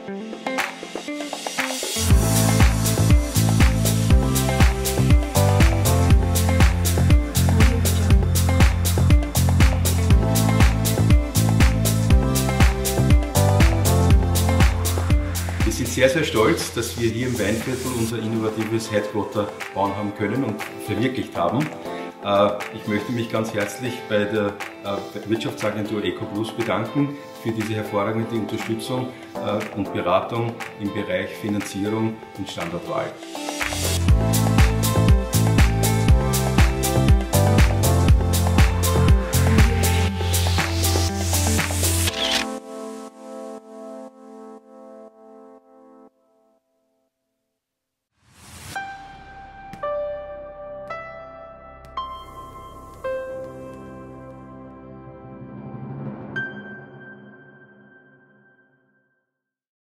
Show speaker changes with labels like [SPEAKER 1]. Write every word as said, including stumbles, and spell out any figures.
[SPEAKER 1] Wir sind sehr, sehr stolz, dass wir hier im Weinviertel unser innovatives Headquarter bauen haben können und verwirklicht haben. Ich möchte mich ganz herzlich bei der Wirtschaftsagentur EcoPlus bedanken für diese hervorragende Unterstützung und Beratung im Bereich Finanzierung und Standortwahl.